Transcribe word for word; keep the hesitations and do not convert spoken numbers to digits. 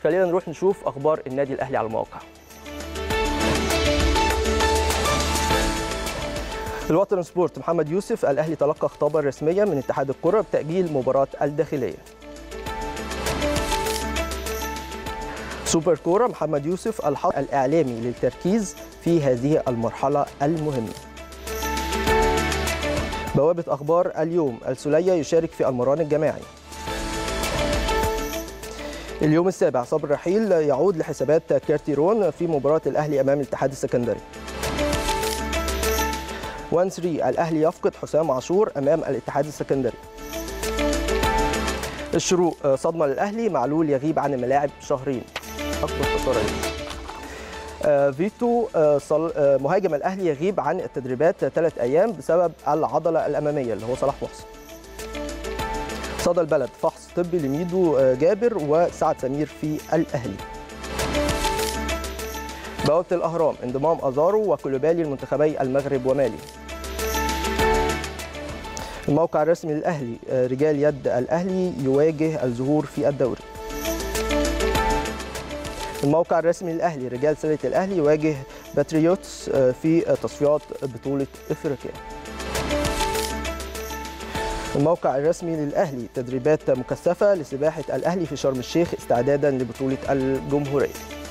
خلينا نروح نشوف اخبار النادي الاهلي على المواقع. الوطن سبورت محمد يوسف الاهلي تلقى خطابا رسميا من اتحاد الكره بتاجيل مباراه الداخليه. سوبر كوره محمد يوسف الحظ الاعلامي للتركيز في هذه المرحله المهمه. بوابه اخبار اليوم السوليه يشارك في المران الجماعي. اليوم السابع صبر رحيل يعود لحسابات كارتيرون في مباراه الاهلي امام الاتحاد السكندري. واحد ثلاثة الاهلي يفقد حسام عاشور امام الاتحاد السكندري. الشروق صدمه للاهلي معلول يغيب عن الملاعب شهرين اكبر خساره ليه. فيتو مهاجم الاهلي يغيب عن التدريبات ثلاث ايام بسبب العضله الاماميه اللي هو صلاح محسن. صدى البلد فحص طبي لميدو جابر وسعد سمير في الاهلي. بوابه الاهرام انضمام ازارو وكولوبالي لمنتخبي المغرب ومالي. الموقع الرسمي للاهلي رجال يد الاهلي يواجه الظهور في الدوري. الموقع الرسمي للاهلي رجال سله الاهلي يواجه باتريوتس في تصفيات بطوله افريقيا. الموقع الرسمي للاهلي تدريبات مكثفه لسباحه الاهلي في شرم الشيخ استعدادا لبطوله الجمهوريه.